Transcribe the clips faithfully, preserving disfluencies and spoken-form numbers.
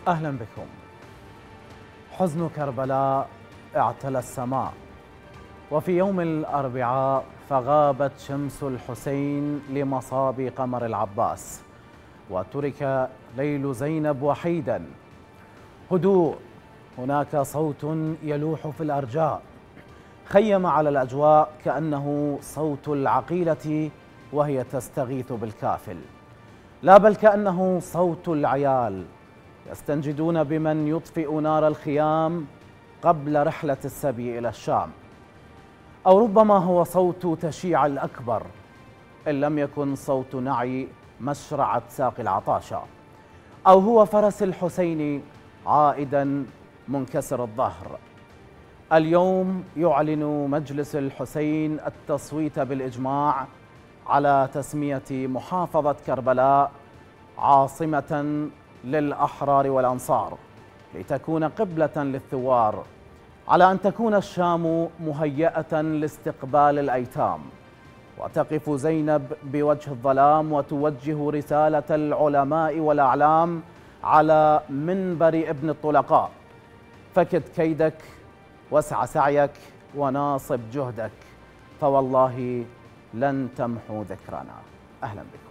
أهلا بكم. حزن كربلاء اعتلى السماء، وفي يوم الأربعاء فغابت شمس الحسين لمصاب قمر العباس، وترك ليل زينب وحيدا. هدوء، هناك صوت يلوح في الأرجاء، خيم على الأجواء كأنه صوت العقيلة وهي تستغيث بالكافل، لا بل كأنه صوت العيال يستنجدون بمن يطفئ نار الخيام قبل رحلة السبي إلى الشام، أو ربما هو صوت تشيع الأكبر إن لم يكن صوت نعي مشرعة ساق العطاشة، أو هو فرس الحسين عائدا منكسر الظهر. اليوم يعلن مجلس الحسين التصويت بالإجماع على تسمية محافظة كربلاء عاصمة للأحرار والأنصار، لتكون قبلة للثوار، على أن تكون الشام مهيئة لاستقبال الأيتام، وتقف زينب بوجه الظلام وتوجه رسالة العلماء والأعلام على منبر ابن الطلقاء: فكد كيدك واسع سعيك وناصب جهدك، فوالله لن تمحو ذكرنا. أهلا بكم.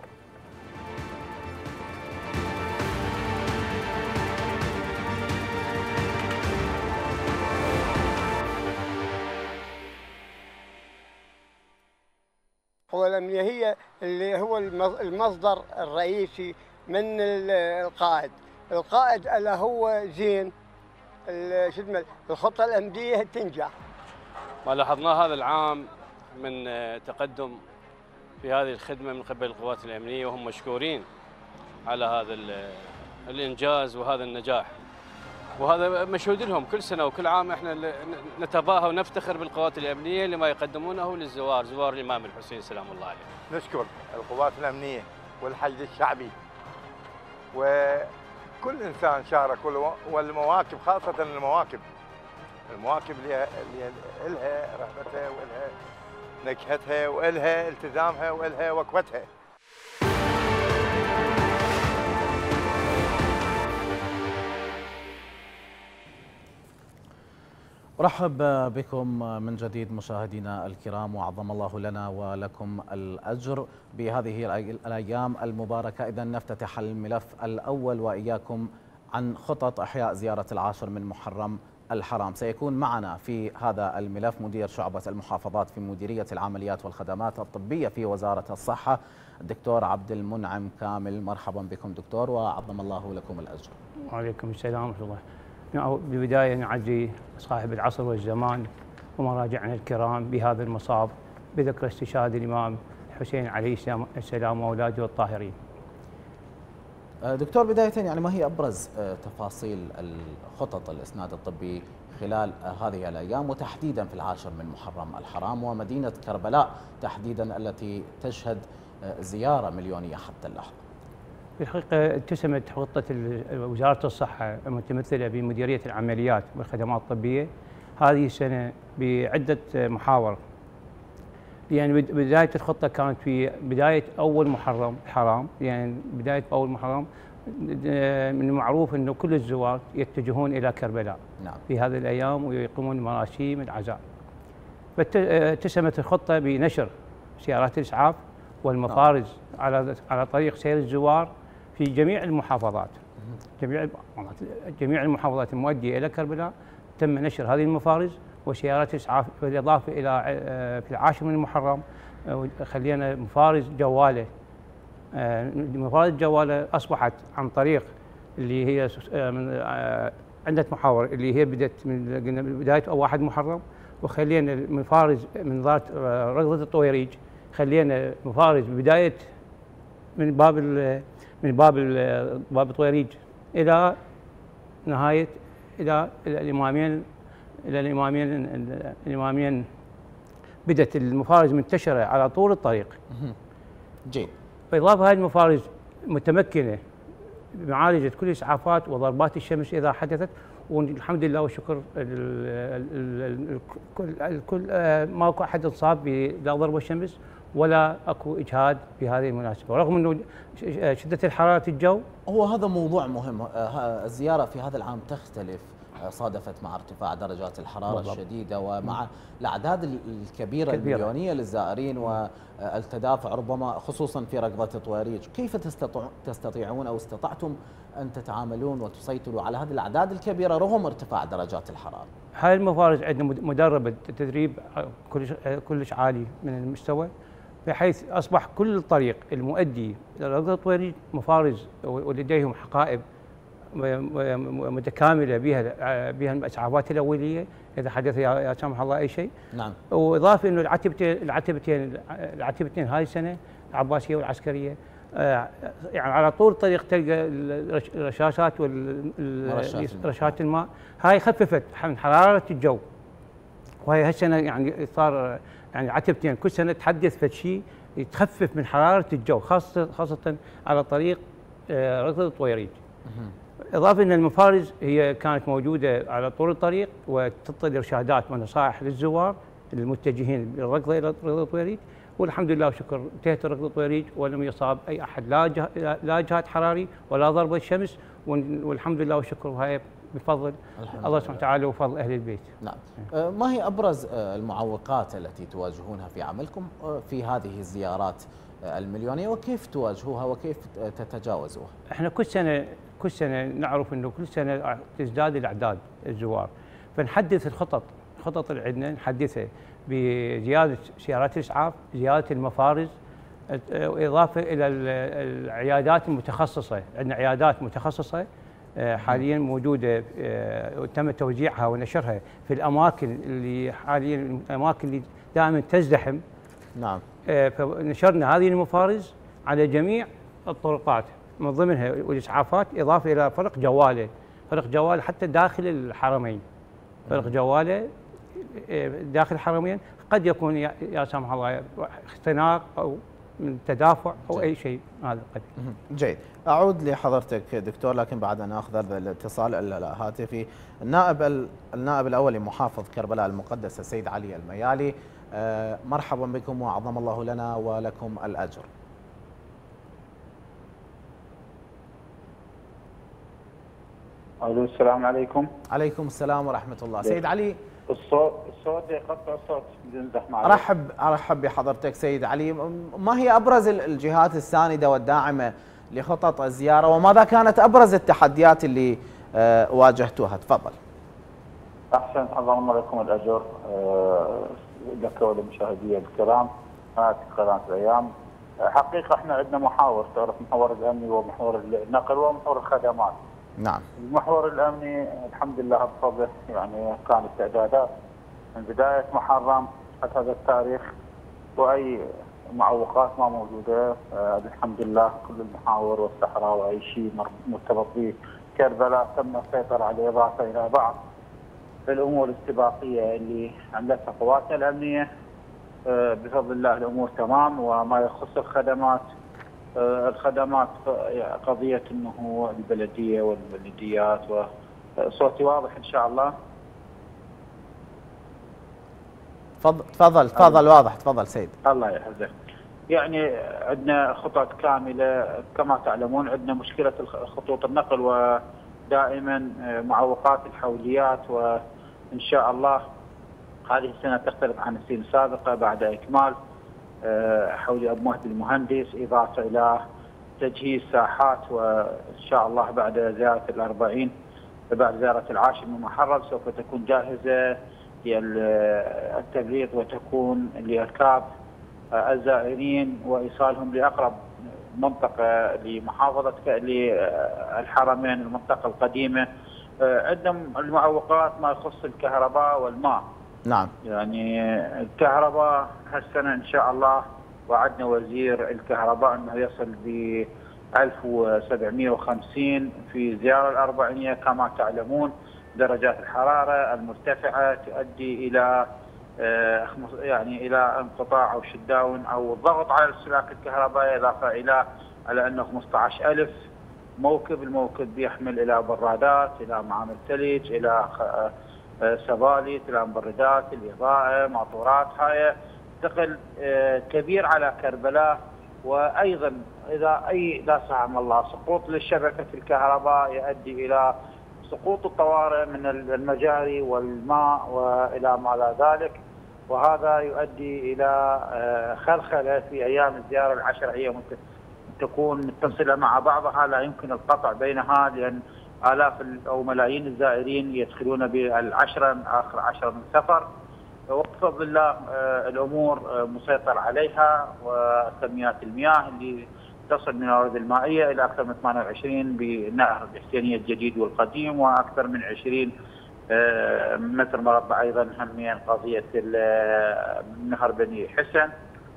هو الأمنية هي اللي هو المصدر الرئيسي من القائد. القائد ألا هو زين شو اسمه الخطة الأمنية تنجح. ما لاحظناه هذا العام من تقدم في هذه الخدمة من قبل القوات الأمنية، وهم مشكورين على هذا الإنجاز وهذا النجاح، وهذا مشهود لهم كل سنة وكل عام. احنا نتباهى ونفتخر بالقوات الأمنية لما يقدمونه للزوار، زوار الإمام الحسين سلام الله عليه. نشكر القوات الأمنية والحشد الشعبي وكل إنسان شارك، والمواكب خاصة المواكب المواكب اللي لها رهبتها ولها نكهتها ولها التزامها ولها وقفتها. أرحب بكم من جديد مشاهدينا الكرام، وعظم الله لنا ولكم الأجر بهذه الأيام المباركة. إذن نفتتح الملف الأول وإياكم عن خطط إحياء زيارة العاشر من محرم الحرام. سيكون معنا في هذا الملف مدير شعبة المحافظات في مديرية العمليات والخدمات الطبية في وزارة الصحة الدكتور عبد المنعم كامل. مرحبا بكم دكتور، وعظم الله لكم الأجر. وعليكم السلام ورحمة الله. ببداية نعزي صاحب العصر والزمان ومراجعنا الكرام بهذا المصاب بذكر استشهاد الإمام الحسين عليه السلام وأولاده الطاهرين. دكتور، بداية يعني ما هي أبرز تفاصيل الخطط الإسناد الطبي خلال هذه الأيام، وتحديدا في العاشر من محرم الحرام ومدينة كربلاء تحديدا التي تشهد زيارة مليونية حتى اللحظة؟ في الحقيقة اتسمت خطة وزارة الصحة المتمثلة بمديرية العمليات والخدمات الطبية هذه السنة بعدة محاور. يعني بداية الخطة كانت في بداية أول محرم الحرام، يعني بداية أول محرم من المعروف أنه كل الزوار يتجهون إلى كربلاء نعم. في هذه الأيام ويقومون مراسيم العزاء. فاتسمت الخطة بنشر سيارات الإسعاف والمفارز نعم. على على طريق سير الزوار في جميع المحافظات. جميع جميع المحافظات المؤدية إلى كربلاء تم نشر هذه المفارز وسيارات الإسعاف، بالإضافة إلى في العاشر من المحرم خلينا مفارز جوالة. مفارز جوالة أصبحت عن طريق اللي هي من عدة محاور اللي هي بدأت من بداية واحد محرم، وخلينا مفارز من ذات رغدة الطويريج، خلينا مفارز بداية من باب من باب باب الطويريج إلى نهاية إلى الإمامين إلى الإمامين الإمامين بدأت المفارز منتشرة على طول الطريق. جيد. بالإضافة هذه المفارز متمكنة بمعالجة كل الإسعافات وضربات الشمس إذا حدثت، والحمد لله والشكر الكل ماكو أحد انصاب بضرب الشمس، ولا اكو اجهاد بهذه المناسبه، رغم انه شده حراره الجو. هو هذا موضوع مهم. الزياره في هذا العام تختلف، صادفت مع ارتفاع درجات الحراره بالضبط. الشديده ومع الاعداد الكبيره المليونيه للزائرين والتدافع ربما خصوصا في ركضه طويريج. كيف تستطيعون او استطعتم ان تتعاملون وتسيطروا على هذه الاعداد الكبيره رغم ارتفاع درجات الحراره؟ هاي المفارز عندنا مدربه تدريب كلش كلش عالي من المستوى، بحيث اصبح كل الطريق المؤدي الى ركضه طويريج مفارز ولديهم حقائب متكامله بها بها الاسعافات الاوليه اذا حدث يا سمح الله اي شيء. نعم. واضافه انه العتبتين العتبتين العتبتين هاي السنه العباسيه والعسكريه يعني على طول الطريق تلقى الرشاشات والرشاشات الماء، هاي خففت من حراره الجو. وهي هالسنه يعني صار يعني عتبتين كل سنه تحدث في شيء تخفف من حراره الجو، خاصه خاصه على طريق ركض طويريج. اضافه ان المفارز هي كانت موجوده على طول الطريق وتعطي ارشادات ونصائح للزوار المتجهين بالركض الى ركض طويريج، والحمد لله وشكر انتهت ركض طويريج ولم يصاب اي احد، لا جه لا جهاد حراري ولا ضربه شمس، والحمد لله وشكر، وهي بفضل الله سبحانه وتعالى وفضل اهل البيت. نعم. ما هي ابرز المعوقات التي تواجهونها في عملكم في هذه الزيارات المليونيه وكيف تواجهوها وكيف تتجاوزوها؟ احنا كل سنه كل سنه نعرف انه كل سنه تزداد الاعداد الزوار، فنحدث الخطط الخطط اللي عندنا نحدثها بزياده سيارات الاسعاف، زياده المفارز، اضافه الى العيادات المتخصصه، عندنا عيادات متخصصه حاليا موجوده وتم توزيعها ونشرها في الاماكن اللي حاليا الاماكن اللي دائما تزدحم. نعم. فنشرنا هذه المفارز على جميع الطرقات من ضمنها والاسعافات، اضافه الى فرق جواله، فرق جواله حتى داخل الحرمين، فرق جواله داخل الحرمين قد يكون يا سامح الله اختناق او من تدافع او جيد. اي شيء هذا قد. جيد. اعود لحضرتك دكتور، لكن بعد ان اخذ الاتصال الهاتفي النائب النائب الاول لمحافظ كربلاء المقدسه السيد علي الميالي. أه مرحبا بكم وعظم الله لنا ولكم الاجر. الو السلام عليكم. عليكم السلام ورحمه الله. سيد علي، الصوت الصوت يقطع الصوت ينزح معي. ارحب ارحب بحضرتك سيد علي. ما هي ابرز الجهات السانده والداعمه لخطط الزياره وماذا كانت ابرز التحديات اللي أه واجهتوها؟ تفضل. احسن، عظم الله لكم الاجر لك ولمشاهدي الكرام قناه قناه الايام. حقيقه احنا عندنا محاور، تعرف محور الامني ومحور النقل ومحور الخدمات. نعم. المحور الامني الحمد لله بفضله يعني كانت استعدادات من بدايه محرم حتى هذا التاريخ واي معوقات ما موجوده. آه الحمد لله كل المحاور والصحراء واي شيء مرتبط به كربلاء تم السيطره عليه، اضافه الى بعض الامور الاستباقيه اللي عملتها قواتنا الامنيه. آه بفضل الله الامور تمام. وما يخص الخدمات، آه الخدمات قضيه انه البلديه والبلديات، وصوتي واضح ان شاء الله. تفضل تفضل تفضل واضح. تفضل سيد. الله يحفظك. يعني عندنا خطط كامله كما تعلمون، عندنا مشكله خطوط النقل ودائما معوقات الحوليات، وان شاء الله هذه السنه تختلف عن السنين السابقه بعد اكمال حولي ابو مهدي المهندس، اضافه الى تجهيز ساحات، وان شاء الله بعد زياره الأربعين بعد زياره العاشر من محرم سوف تكون جاهزه للتبليغ وتكون لإركاب الزائرين وإيصالهم لأقرب منطقة لمحافظة للحرمين المنطقة القديمة. عندنا المعوقات ما يخص الكهرباء والماء. نعم. يعني الكهرباء هالسنة إن شاء الله وعدنا وزير الكهرباء أنه يصل ب ألف وسبعمئة وخمسين في زيارة الأربعينية. كما تعلمون درجات الحرارة المرتفعة تؤدي إلى يعني إلى انقطاع أو شت داون أو الضغط على السلاك الكهربائي، إضافة إلى على أنه خمسة عشر ألف موكب، الموكب بيحمل إلى برادات، إلى معامل ثلج، إلى سباليت، إلى مبردات، الإضاءة، ماطورات. هاي ثقل كبير على كربلاء. وايضا اذا اي لا سمح الله سقوط للشبكه الكهرباء يؤدي الى سقوط الطوارئ من المجاري والماء والى ما لا ذلك، وهذا يؤدي الى خلخله في ايام الزياره العشريه تكون متصله مع بعضها، لا يمكن القطع بينها، لان آلاف أو ملايين الزائرين يدخلون بالعشرة من آخر عشرة من سفر. وبفضل الله الأمور مسيطر عليها، وكميات المياه اللي تصل من الموارد المائية إلى أكثر من ثمانية وعشرين بنهر الحسينية الجديد والقديم، وأكثر من عشرين متر مربع أيضا هميا قضية نهر بني حسن.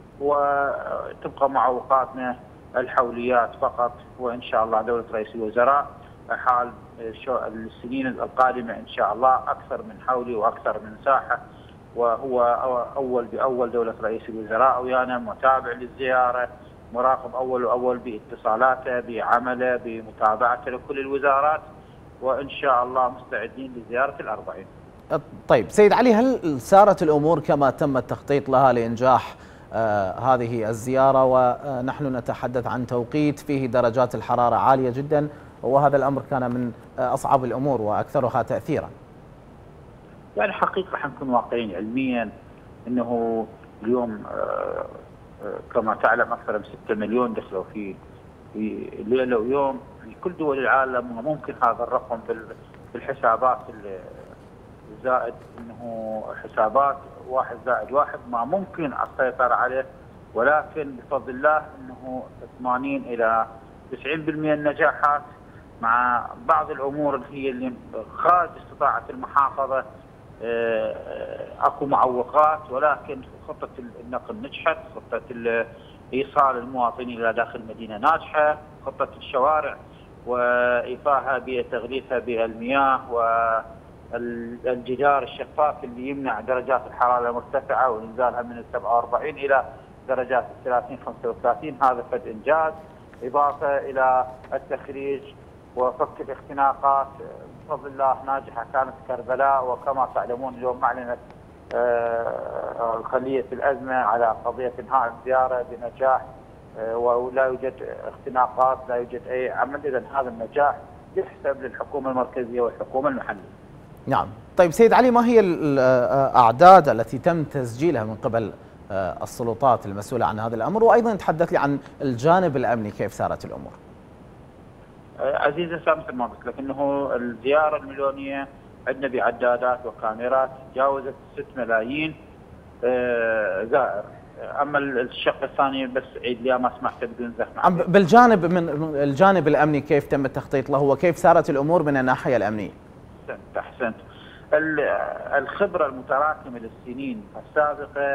وتبقى معوقاتنا الحوليات فقط، وإن شاء الله دولة رئيس الوزراء حال السنين القادمة إن شاء الله أكثر من حولي وأكثر من ساحة، وهو أول بأول دولة رئيس الوزراء ويانا متابع للزيارة، مراقب أول وأول باتصالاته بعمله بمتابعته لكل الوزارات، وإن شاء الله مستعدين لزيارة الأربعين. طيب سيد علي، هل سارت الأمور كما تم التخطيط لها لإنجاح آه هذه الزيارة، ونحن نتحدث عن توقيت فيه درجات الحرارة عالية جدا، وهذا الأمر كان من أصعب الأمور وأكثرها تأثيرا؟ يعني حقيقة حنكون واقعيين علميا أنه اليوم كما تعلم أكثر من ستة مليون دخلوا في في ليلة ويوم في كل دول العالم، وممكن هذا الرقم في الحسابات الزائد أنه حسابات واحد زائد واحد ما ممكن السيطرة عليه، ولكن بفضل الله أنه ثمانين إلى تسعين بالمئة النجاحات، مع بعض الامور اللي هي اللي خارج استطاعه المحافظه اكو معوقات، ولكن خطه النقل نجحت، خطه ايصال المواطنين الى داخل المدينه ناجحه، خطه الشوارع وايفائها بتغليفها بالمياه والجدار الشفاف اللي يمنع درجات الحراره المرتفعه وانزالها من سبعة وأربعين الى درجات ثلاثين خمسة وثلاثين، هذا فد انجاز، اضافه الى التخريج وفك الاختناقات بفضل الله ناجحه كانت كربلاء. وكما تعلمون اليوم اعلنت خليه الازمه على قضيه انهاء الزياره بنجاح، ولا يوجد اختناقات، لا يوجد اي عمل، اذا هذا النجاح يحسب للحكومه المركزيه والحكومه المحليه. نعم. طيب سيد علي، ما هي الاعداد التي تم تسجيلها من قبل السلطات المسؤوله عن هذا الامر؟ وايضا تحدث لي عن الجانب الامني، كيف سارت الامور؟ عزيزي مثل ما قلت لك انه الزياره المليونيه عندنا بعدادات وكاميرات تجاوزت ستة ملايين زائر. اما الشق الثاني بس عيد لي ما سمحت بدون زحمه. بالجانب من الجانب الامني كيف تم التخطيط له، وكيف سارت الامور من الناحيه الامنيه؟ احسنت احسنت. الخبره المتراكمه للسنين السابقه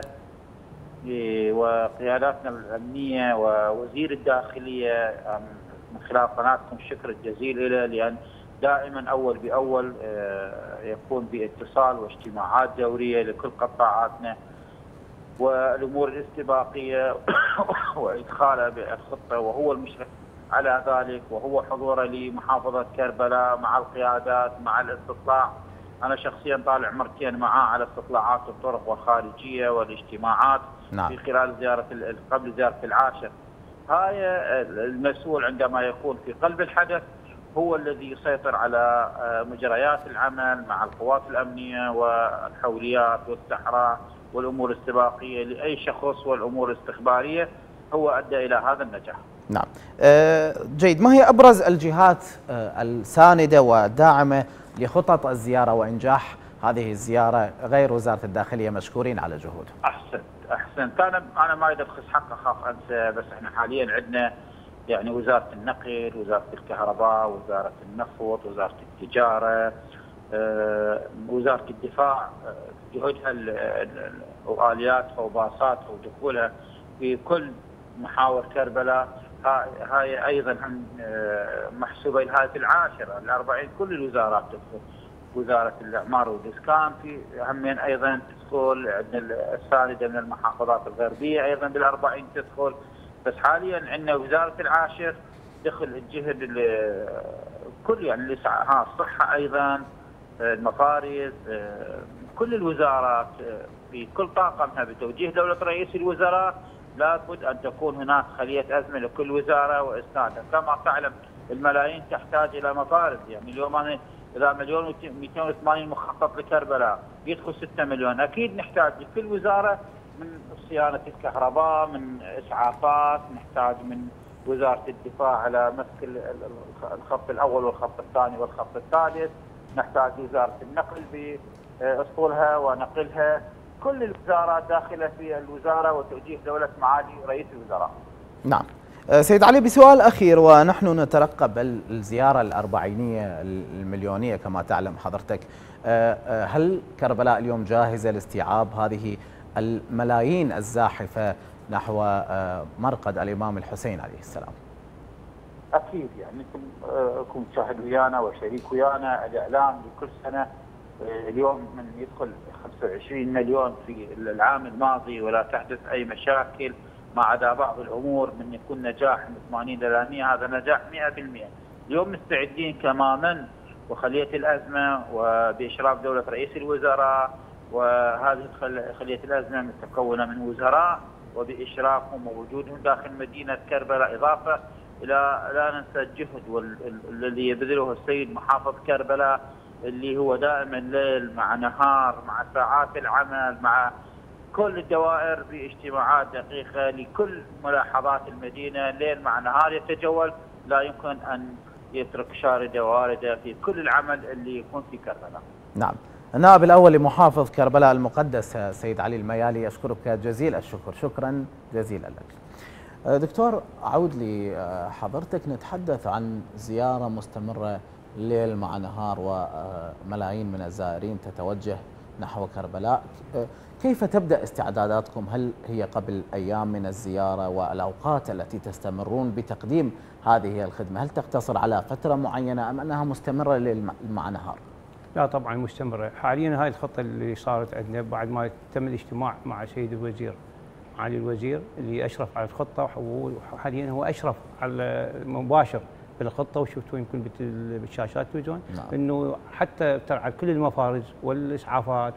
وقياداتنا الامنيه ووزير الداخليه من خلال قناتكم الشكر الجزيل له، لان دائما اول باول يكون باتصال واجتماعات دوريه لكل قطاعاتنا، والامور الاستباقيه وادخالها بالخطه، وهو المشرف على ذلك، وهو حضوره لمحافظه كربلاء مع القيادات مع الاستطلاع. انا شخصيا طالع مرتين معاه على استطلاعات الطرق والخارجيه والاجتماعات. نعم. في خلال زياره قبل زياره العاشر. هاي المسؤول عندما يكون في قلب الحدث هو الذي يسيطر على مجريات العمل مع القوات الامنيه والحوليات والصحراء والامور الاستباقيه لاي شخص والامور الاستخباريه، هو ادى الى هذا النجاح. نعم. أه جيد، ما هي ابرز الجهات أه السانده والداعمه لخطط الزياره وانجاح هذه الزياره غير وزاره الداخليه؟ مشكورين على جهودهم. احسنت احسنت. انا انا ما ادري ابخس حق اخاف انسى، بس احنا حاليا عندنا يعني وزاره النقل، وزاره الكهرباء، وزاره النفط، وزاره التجاره، أه وزاره الدفاع، جهودها والياتها وباصاتها ودخولها في كل محاور كربلاء. هاي ايضا محسوبه لهاي العاشره الأربعين، كل الوزارات تدخل، وزاره الاعمار والاسكان في همين ايضا تدخل، عندنا السانده من المحافظات الغربيه ايضا بالأربعين تدخل، بس حاليا عندنا وزاره العاشر دخل الجهد كل يعني ها الصحه ايضا، المفارز، كل الوزارات بكل طاقمها بتوجيه دولة رئيس الوزراء لابد أن تكون هناك خلية أزمة لكل وزارة وإسنادها. كما تعلم الملايين تحتاج إلى مفارز، يعني اليوم أنا إذا مليون ومئتين وثمانين مخطط لكربلاء يدخل ستة مليون، أكيد نحتاج لكل وزارة من صيانة الكهرباء، من إسعافات، نحتاج من وزارة الدفاع على مسك الخط الأول والخط الثاني والخط الثالث، نحتاج وزارة النقل بأسطولها ونقلها، كل الوزارات داخلة في الوزارة وتوجيه دولة معالي رئيس الوزراء. نعم. سيد علي، بسؤال أخير، ونحن نترقب الزيارة الأربعينية المليونية كما تعلم حضرتك، هل كربلاء اليوم جاهزة لاستيعاب هذه الملايين الزاحفة نحو مرقد الإمام الحسين عليه السلام؟ أكيد، يعني كنت شاهد ويانا وشريك ويانا الإعلام لكل سنة. اليوم من يدخل خمسة وعشرين مليون في العام الماضي ولا تحدث أي مشاكل، ما عدا بعض الأمور من يكون نجاح من ثمانين إلى مئة، هذا نجاح مئة بالمئة. اليوم مستعدين تماما، وخلية الأزمة وبإشراف دولة رئيس الوزراء، وهذه خلية الأزمة متكونة من وزراء وبإشرافهم ووجودهم داخل مدينة كربلاء، إضافة إلى لا ننسى الجهد الذي يبذله السيد محافظ كربلاء اللي هو دائما ليل مع نهار مع ساعات العمل مع كل الدوائر باجتماعات دقيقة لكل ملاحظات المدينة، ليل مع نهار يتجول، لا يمكن أن يترك شاردة واردة في كل العمل اللي يكون في كربلاء. نعم. النائب الأول لمحافظ كربلاء المقدس سيد علي الميالي، أشكرك جزيل الشكر، شكرا جزيلا لك. دكتور، أعود لحضرتك، نتحدث عن زيارة مستمرة ليل مع نهار وملايين من الزائرين تتوجه نحو كربلاء، كيف تبدأ استعداداتكم؟ هل هي قبل أيام من الزيارة، والأوقات التي تستمرون بتقديم هذه الخدمة هل تقتصر على فترة معينة أم أنها مستمرة ليل مع نهار؟ لا طبعا مستمرة. حاليا هاي الخطة اللي صارت عندنا بعد ما تم الاجتماع مع سيد الوزير معالي الوزير اللي أشرف على الخطة، وحاليا هو أشرف على مباشر بالخطة، وشفتوا يمكن بالشاشات التلفزيون نعم. انه حتى ترعى كل المفارز والاسعافات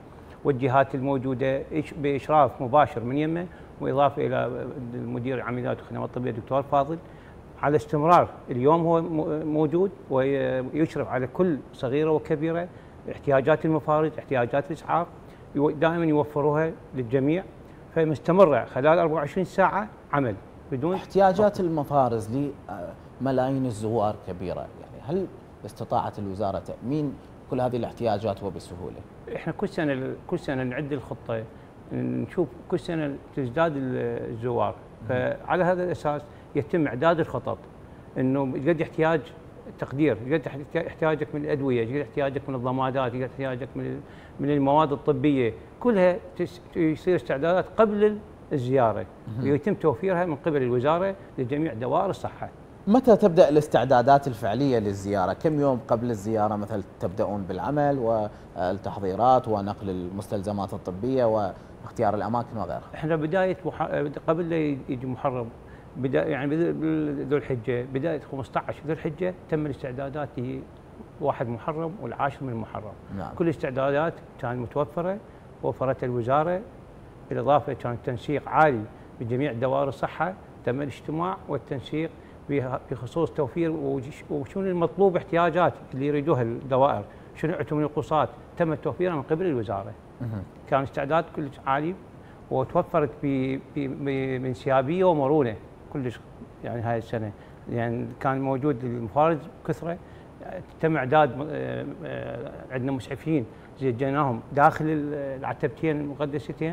والجهات الموجوده باشراف مباشر من يمه، واضافه الى المدير العمليات والخدمات الطبيه الدكتور فاضل على استمرار. اليوم هو موجود ويشرف على كل صغيره وكبيره، احتياجات المفارز، احتياجات الاسعاف دائما يوفروها للجميع، فمستمره خلال أربعة وعشرين ساعه عمل بدون احتياجات وقت. المفارز لملايين الزوار كبيره، يعني هل استطاعت الوزاره تامين كل هذه الاحتياجات وبسهوله؟ احنا كل سنه كل سنه نعد الخطه، نشوف كل سنه تزداد الزوار، فعلى هذا الاساس يتم اعداد الخطط انه قد احتياج تقدير، قد احتياجك من الادويه، قد احتياجك من الضمادات، قد احتياجك من من المواد الطبيه، كلها يصير استعدادات قبل الزياره ويتم توفيرها من قبل الوزاره لجميع دوائر الصحه. متى تبدأ الاستعدادات الفعلية للزيارة؟ كم يوم قبل الزيارة مثل تبدأون بالعمل والتحضيرات ونقل المستلزمات الطبية واختيار الأماكن وغيرها؟ احنا بداية مح... قبل لا يجي محرم، بدا يعني ذو الحجة، بداية خمسة عشر ذو الحجة تم الاستعدادات واحد محرم والعاشر من محرم. نعم. كل الاستعدادات كانت متوفرة، وفرتها الوزارة، بالإضافة كان تنسيق عالي بجميع دوائر الصحة، تم الاجتماع والتنسيق بخصوص توفير وشنو المطلوب احتياجات اللي يريدوها الدوائر، شنو عندهم نقصات تم توفيرها من قبل الوزاره. كان استعداد كلش عالي وتوفرت بانسيابيه ومرونه كلش، يعني هاي السنه يعني كان موجود المفارز بكثره، تم اعداد عندنا مسعفين زيناهم داخل العتبتين المقدستين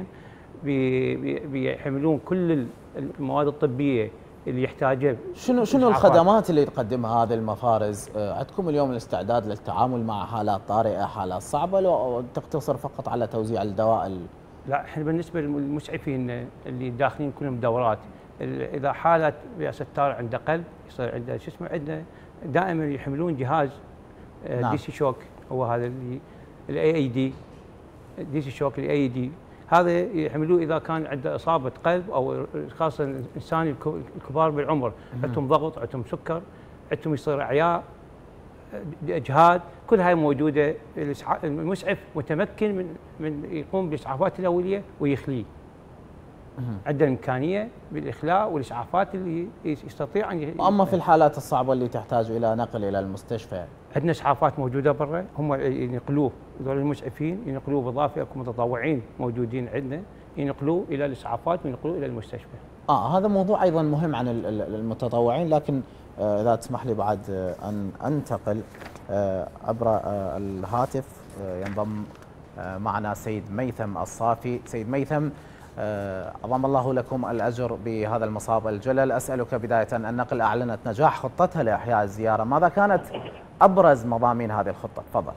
بيحملون كل المواد الطبيه اللي يحتاجه. شنو شنو الخدمات اللي تقدمها هذه المفارز؟ عندكم اليوم الاستعداد للتعامل مع حالات طارئه، حالات صعبه، لو تقتصر فقط على توزيع الدواء؟ لا، احنا بالنسبه للمسعفين اللي داخلين كلهم دورات، اذا حاله رئاسه طارئ عنده قلب يصير عنده شو اسمه، عنده دائما يحملون جهاز نعم. دي سي شوك، هو هذا اللي الاي اي دي دي سي شوك الاي اي دي، هذا يحملوه اذا كان عنده اصابه قلب او خاصه الانسان الكبار بالعمر، عندهم ضغط، عندهم سكر، عندهم يصير اعياء اجهاد، كل هاي موجوده. المسعف متمكن من من يقوم بالاسعافات الاوليه ويخليه. عنده الامكانيه بالاخلاء والاسعافات اللي يستطيع ان. اما في الحالات الصعبه اللي تحتاج الى نقل الى المستشفى، عندنا اسعافات موجوده برا، هم ينقلوه، هذول المسعفين ينقلوه، بالاضافه اكو متطوعين موجودين عندنا ينقلوه الى الاسعافات وينقلوه الى المستشفى. اه هذا موضوع ايضا مهم عن المتطوعين، لكن آه اذا تسمح لي بعد آه ان انتقل آه عبر آه الهاتف آه ينضم آه معنا سيد ميثم الصافي. سيد ميثم، عظم الله لكم الأجر بهذا المصاب الجلل. أسألك بداية، النقل أعلنت نجاح خطتها لإحياء الزيارة، ماذا كانت أبرز مضامين هذه الخطة؟ تفضل.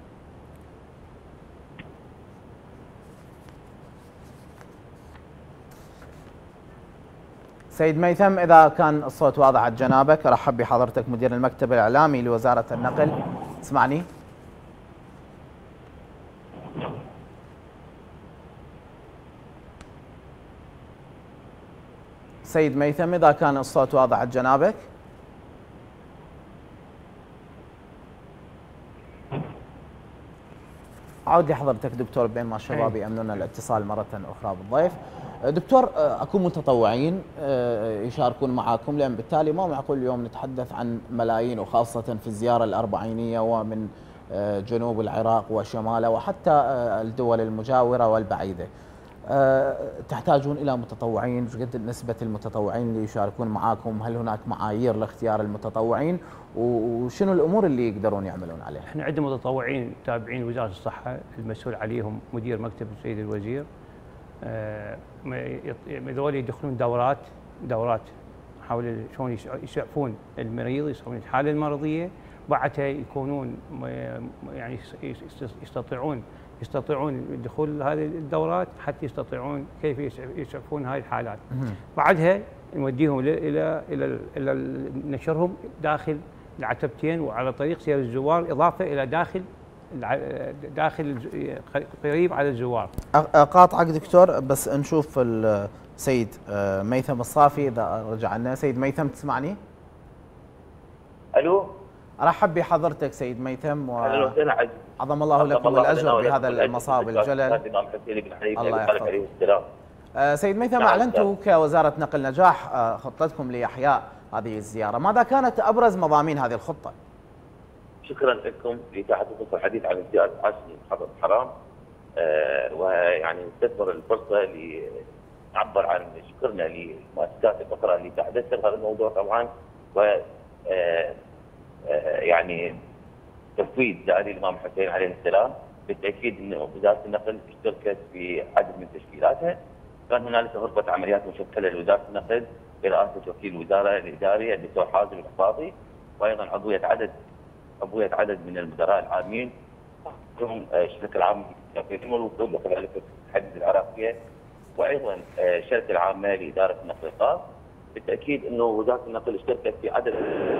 سيد ميثم، إذا كان الصوت واضح عند جنابك، أرحب بحضرتك مدير المكتب الإعلامي لوزارة النقل. اسمعني؟ سيد ميثم، إذا كان الصوت واضح عند جنابك. أعود لحضرتك دكتور بينما الشباب يأمنون الاتصال مرة أخرى بالضيف. دكتور، أكو متطوعين يشاركون معكم، لأن بالتالي ما معقول اليوم نتحدث عن ملايين، وخاصة في الزيارة الأربعينية ومن جنوب العراق وشماله وحتى الدول المجاورة والبعيدة. تحتاجون إلى متطوعين، قد نسبة المتطوعين اللي يشاركون معاكم؟ هل هناك معايير لاختيار المتطوعين؟ وشنو الأمور اللي يقدرون يعملون عليها؟ احنا عندنا متطوعين تابعين وزارة الصحة، المسؤول عليهم مدير مكتب السيد الوزير. هذول يدخلون دورات دورات حول شلون يسعفون المريض، يسوون الحالة المرضية، بعدها يكونون يعني يستطيعون يستطيعون الدخول هذه الدورات حتى يستطيعون كيف يسعفون هذه الحالات. بعدها نوديهم الى الى الى نشرهم داخل العتبتين وعلى طريق سير الزوار، اضافه الى داخل داخل قريب على الزوار. اقاطعك دكتور، بس نشوف السيد ميثم الصافي اذا رجع لنا. سيد ميثم، تسمعني؟ الو، ارحب بحضرتك سيد ميثم، و اهلا وسهلا. عظم الله لكم الاجر بهذا المصاب الجلل. الله يحفظك. سيد ميثم، اعلنتوا كوزاره نقل نجاح خطتكم لاحياء هذه الزياره، ماذا كانت ابرز مضامين هذه الخطه؟ شكرا لكم لاتاحه الفرصه الحديث عن زياره عاشر محافظه حرام، أه ويعني نستثمر الفرصه لنعبر عن شكرنا للمؤسسات الاخرى اللي ساعدتنا بهذا الموضوع طبعا، و أه يعني تفويض زائري الامام الحسين عليه السلام. بالتاكيد ان وزاره النقل اشتركت في عدد من تشكيلاتها. كان هنالك غرفه عمليات مشكله لوزاره النقل برئاسه وكيل الوزاره الاداري الدكتور حازم الحفاظي، وايضا عضويه عدد عضويه عدد من المدراء العامين، منهم الشركه العامه للوصول وكذلك الحديد العراقيه، وايضا الشركه العامه لاداره النقل الخاص. بالتاكيد انه وزاره النقل اشتركت في عدد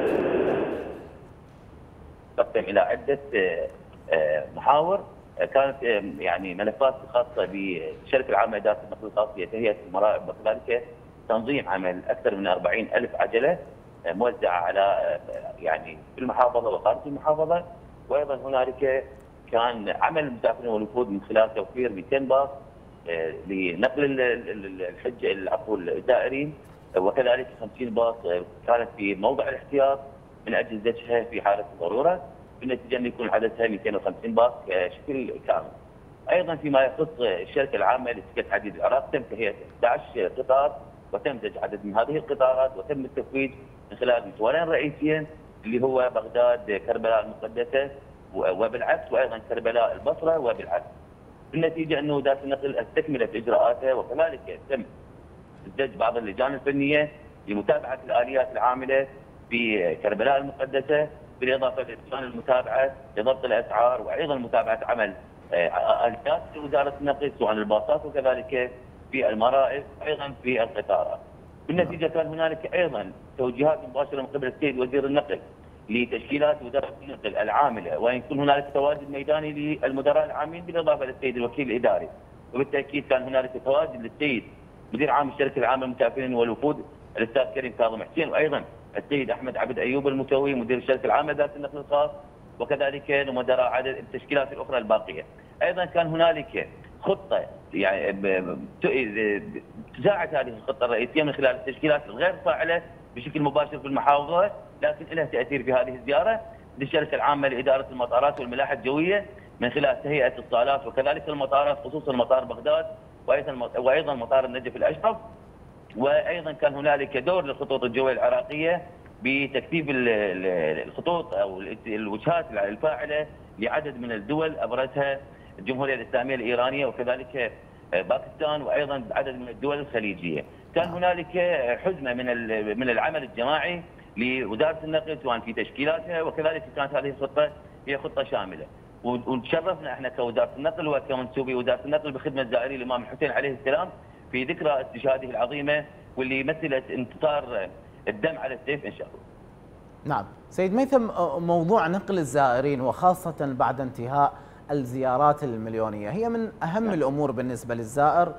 تقدم الى عده محاور، كانت يعني ملفات خاصه بالشركه العامه لاداره النقل الخاصيه، هيئه المرائب، وكذلك تنظيم عمل اكثر من أربعين ألف عجله موزعه على يعني في المحافظه وخارج المحافظه. وايضا هنالك كان عمل المسافرين والوفود من خلال توفير مئتين باص لنقل الحج العفو الزائرين، وكذلك خمسين باص كانت في موضع الاحتياط من اجل زجها في حاله الضروره، بالنتيجه ان يكون عددها مئتين وخمسين باص بشكل كامل. ايضا فيما يخص الشركه العامه لسكك حديد العراق، تم تهيئه احد عشر قطار وتم زج عدد من هذه القطارات، وتم التفويج من خلال محورين رئيسيين اللي هو بغداد كربلاء المقدسه وبالعكس، وايضا كربلاء البصره وبالعكس. بالنتيجه انه وزاره النقل استكملت اجراءاتها، وكذلك تم زج بعض اللجان الفنيه لمتابعه الاليات العامله في كربلاء المقدسه، بالاضافه للجان المتابعه لضبط الاسعار، وايضا متابعه عمل اليات وزاره النقل سواء الباصات وكذلك في المرائب، ايضا في القطارات. بالنتيجه كان هنالك ايضا توجيهات مباشره من قبل السيد وزير النقل لتشكيلات وزاره النقل العامله، وان يكون هنالك تواجد ميداني للمدراء العامين بالاضافه للسيد الوكيل الاداري. وبالتاكيد كان هنالك تواجد للسيد مدير عام الشركه العامه للمسافرين والوفود الاستاذ كريم كاظم حسين، وايضا السيد احمد عبد ايوب المتوي مدير الشركه العامه ذات النقل الخاص، وكذلك مدراء عدد التشكيلات الاخرى الباقيه. ايضا كان هنالك خطه يعني تساعد هذه الخطه الرئيسيه من خلال التشكيلات الغير فاعله بشكل مباشر في المحافظه، لكن لها تاثير في هذه الزياره للشركه العامه لاداره المطارات والملاحه الجويه من خلال تهيئه الصالات وكذلك المطارات، خصوصا مطار بغداد وايضا وايضا مطار النجف الاشرف. وايضا كان هنالك دور للخطوط الجويه العراقيه بتكثيف الخطوط او الوجهات الفاعله لعدد من الدول ابرزها الجمهوريه الاسلاميه الايرانيه وكذلك باكستان وايضا عدد من الدول الخليجيه. كان هنالك حزمه من من العمل الجماعي لوزاره النقل سواء في تشكيلاتها، وكذلك كانت هذه الخطه هي خطه شامله. وتشرفنا احنا كوزاره النقل وكمنسوبي وزاره النقل بخدمه زائري الامام الحسين عليه السلام في ذكرى استشهاده العظيمه واللي مثلت انتصار الدم على السيف ان شاء الله. نعم، سيد ميثم، موضوع نقل الزائرين وخاصه بعد انتهاء الزيارات المليونيه هي من اهم نعم. الامور بالنسبه للزائر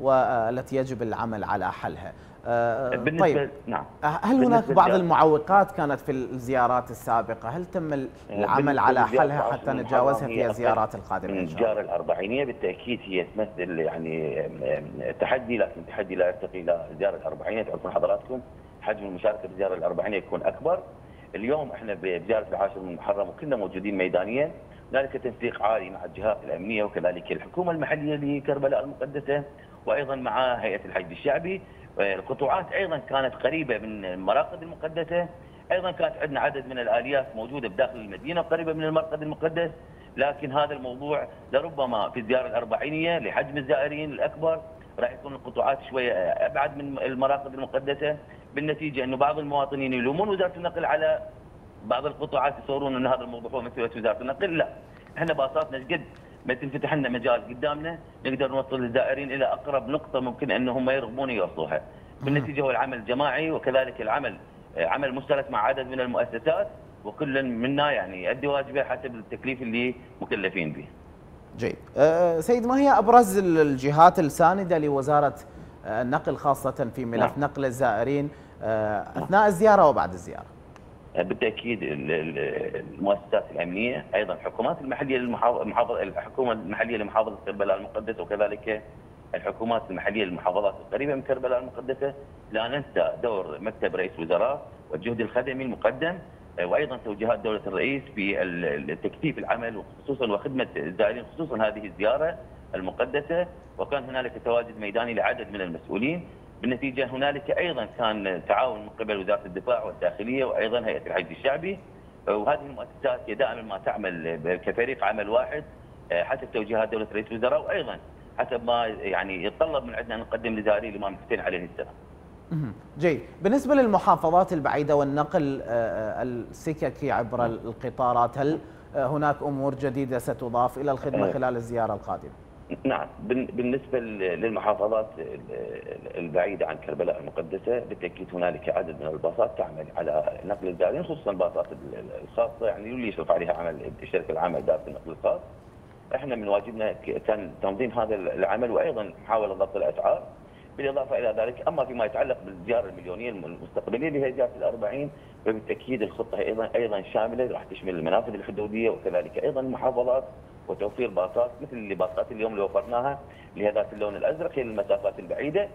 والتي يجب العمل على حلها. بالنسبة طيب نعم. هل هناك بعض المعوقات كانت في الزيارات السابقة؟ هل تم العمل على حلها حتى نتجاوزها في الزيارات القادمة إن شاء الله؟ الزيارة الأربعينية بالتأكيد هي تمثل يعني تحدي، لكن تحدي لا يرتقي إلى الزيارة الأربعينية. تعرفون حضراتكم حجم المشاركة في الزيارة الأربعينية يكون أكبر. اليوم احنا بزيارة العاشر من محرم وكلنا موجودين ميدانيا، هنالك تنسيق عالي مع الجهات الأمنية وكذلك الحكومة المحلية لكربلاء المقدسة وأيضا مع هيئة الحج الشعبي. القطوعات ايضا كانت قريبه من المراقد المقدسه، ايضا كانت عندنا عدد من الاليات موجوده بداخل المدينه قريبه من المرقد المقدس، لكن هذا الموضوع لربما في الزياره الاربعينيه لحجم الزائرين الاكبر راح يكون القطوعات شويه ابعد من المراقد المقدسه، بالنتيجه انه بعض المواطنين يلومون وزاره النقل على بعض القطوعات، يصورون ان هذا الموضوع هو مسؤوليه وزاره النقل. لا، احنا باصاتنا قد ما تنفتح لنا مجال قدامنا نقدر نوصل للزائرين الى اقرب نقطه ممكن انهم يرغبون يوصلوها. بالنتيجه هو العمل الجماعي وكذلك العمل عمل مشترك مع عدد من المؤسسات، وكل منا يعني يؤدي واجبه حسب التكليف اللي مكلفين به. جيد. أه سيد، ما هي ابرز الجهات السانده لوزاره النقل خاصه في ملف نعم. نقل الزائرين أه اثناء الزياره وبعد الزياره؟ بالتاكيد المؤسسات الامنيه، ايضا الحكومات المحليه للمحافظه الحكومه المحليه لمحافظه كربلاء المقدسه وكذلك الحكومات المحليه للمحافظات القريبه من كربلاء المقدسه. لا ننسى دور مكتب رئيس الوزراء والجهد الخدمي المقدم، وايضا توجيهات دوله الرئيس في تكثيف العمل وخصوصا وخدمه الزائرين خصوصا هذه الزياره المقدسه، وكان هنالك تواجد ميداني لعدد من المسؤولين. بالنتيجه هنالك ايضا كان تعاون من قبل وزاره الدفاع والداخليه وايضا هيئه الحج الشعبي، وهذه المؤسسات هي دائما ما تعمل كفريق عمل واحد حسب توجيهات دوله رئيس الوزراء، وايضا حسب ما يعني يتطلب من عندنا ان نقدم لزائري الامام الحسين عليه السلام. جيد. بالنسبه للمحافظات البعيده والنقل السككي عبر القطارات، هل هناك امور جديده ستضاف الى الخدمه خلال الزياره القادمه؟ نعم، بالنسبه للمحافظات البعيده عن كربلاء المقدسه بالتاكيد هنالك عدد من الباصات تعمل على نقل الزائرين خصوصا الباصات الخاصه يعني اللي يشرف عليها عمل الشركه العامه لاداره النقل الخاص. احنا من واجبنا كان تنظيم هذا العمل وايضا محاوله ضبط الاسعار، بالاضافه الى ذلك اما فيما يتعلق بالزياره المليونيه المستقبليه اللي هي زياره الأربعين، فبالتاكيد الخطه ايضا ايضا شامله راح تشمل المنافذ الحدوديه وكذلك ايضا المحافظات وتوفير باصات مثل اللي باصات اليوم اللي وفرناها اللي هي ذات اللون الازرق هي للمسافات البعيده،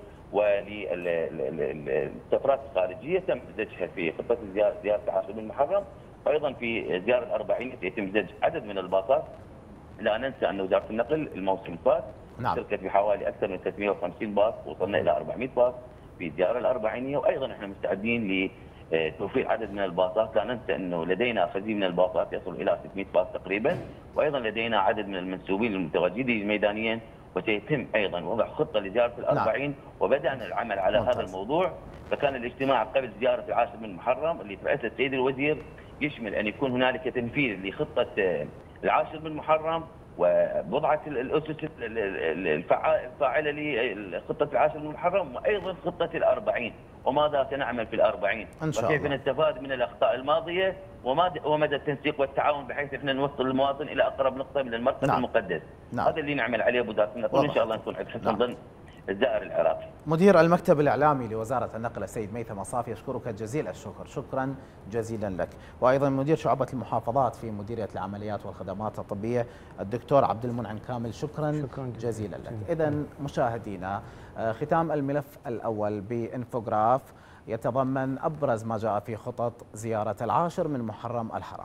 وللسفرات الخارجيه تم مزجها في خطه الزياره زياره العاشر من محرم، وايضا في زياره الأربعين يتم مزج عدد من الباصات. لا ننسى ان وزاره النقل الموسم فات نعم. شاركت بحوالي اكثر من ثلاثمئة وخمسين باص، وصلنا الى أربعمئة باص في الزياره الأربعينية، وايضا احنا مستعدين لتوفير عدد من الباصات. لا ننسى انه لدينا خزين من الباصات يصل الى ستمئة باص تقريبا، وايضا لدينا عدد من المنسوبين المتواجدين ميدانيا، وسيتم ايضا وضع خطه لزياره الأربعين نعم. وبدانا العمل على ممتاز. هذا الموضوع. فكان الاجتماع قبل زياره العاشر من محرم اللي ترأسه السيد الوزير يشمل ان يكون هنالك تنفيذ لخطه العاشر من محرم ووضعت الاسس الفاعله لخطه العاشر من محرم وايضا خطه الأربعين وماذا سنعمل في الأربعين وكيف نستفاد من الاخطاء الماضيه ومدى التنسيق والتعاون بحيث احنا نوصل المواطن الى اقرب نقطه من المركز نعم. المقدس. نعم. هذا اللي نعمل عليه بوزاره النقل، وان شاء الله نكون عند حسن ظن الزائر العراقي. مدير المكتب الإعلامي لوزارة النقل السيد ميثم الصافي يشكرك جزيل الشكر، شكرا جزيلا لك. وأيضا مدير شعبة المحافظات في مديرية العمليات والخدمات الطبية الدكتور عبد المنعم كامل، شكرا, شكرا جزيلا لك. إذن مشاهدينا، ختام الملف الأول بإنفوغراف يتضمن أبرز ما جاء في خطط زيارة العاشر من محرم الحرام.